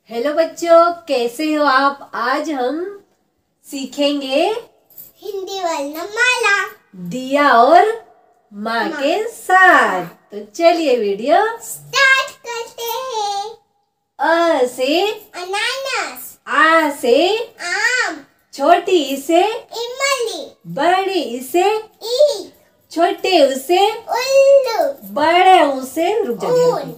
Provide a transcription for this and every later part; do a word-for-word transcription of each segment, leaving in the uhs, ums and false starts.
Hello बच्चों, कैसे हो आप। आज हम सीखेंगे हिंदी वर्णमाला दिया और माँ के साथ। तो चलिए वीडियो स्टार्ट करते हैं। अ से अनानास, आ से आम, छोटी से इमली, बड़ी से ईख, छोटे उसे उल्लू, बड़े उसे रुक जाइए ऊन,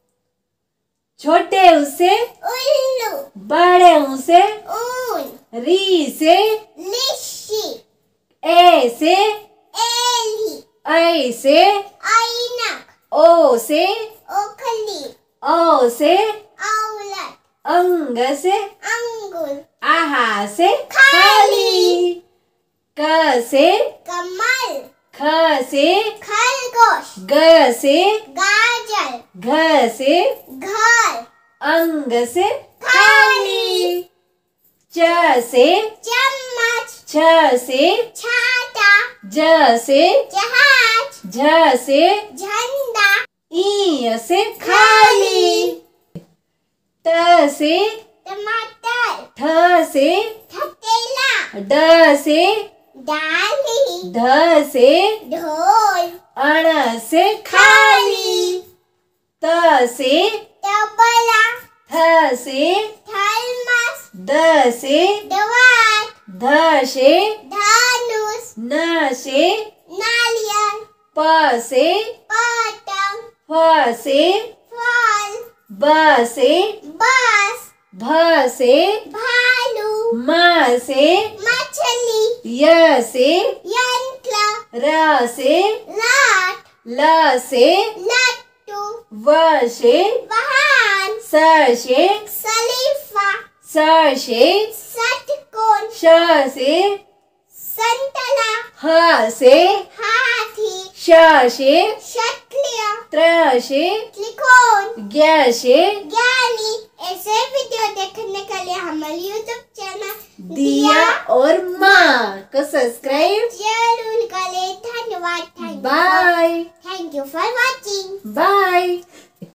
छोटे उसे उल्लू, बड़े उसे ऊन, री से लिशी, ए से एली, ऐ से ऐनक, ओ से ओखली, औ से औलत, अंग से अंगूर, आहा से खाली, क से कमल, ख से खरगोश, ग से गाजर, घ से घर, अंग से खाली, च से चम्मच, छ से छाता, ज से जहाज, झ से झंडा, ई से खाली, त से टमाटर, ठ से थकेला, ड से डाली, ध से ढोल, अण से खाली, त से तबला, थ से थर्मस, द से दवात, ध से धनुष, न से नारियल, प से पतंग, फ से फल, ब से बस, भ से भालू, म से मछली, य से यंत्र, र से लाट, ल से लट्टू, व से वाहन, स से सलीफा, स से षटकोण, श से संतरा, ह से हाथी, श से शक्लिया, त्र से त्रिकोण, ज्ञ से ज्ञानी। ऐसे वीडियो देखने के लिए हमारे यूट्यूब चैनल दिया और माँ को सब्सक्राइब जरूर करें। धन्यवाद। Thank you bye thank you for watching. Bye.